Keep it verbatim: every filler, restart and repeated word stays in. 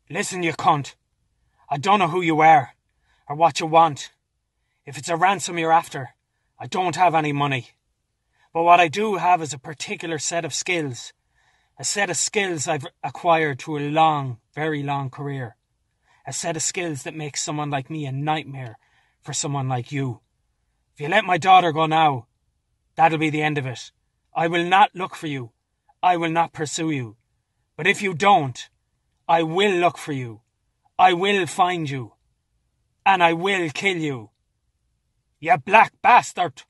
Listen, you cunt. I don't know who you are, or what you want. If it's a ransom you're after, I don't have any money. But what I do have is a particular set of skills. A set of skills I've acquired through a long, very long career. A set of skills that makes someone like me a nightmare for someone like you. If you let my daughter go now, that'll be the end of it. I will not look for you. I will not pursue you. But if you don't, I will look for you. I will find you. And I will kill you. You black bastard!